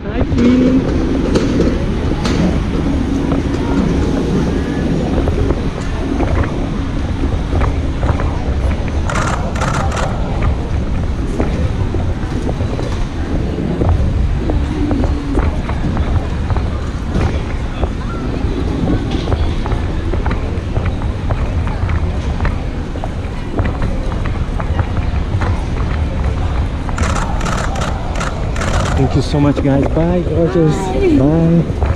Hi, Queenie. Thank you so much, guys. Bye, gorgeous. Bye.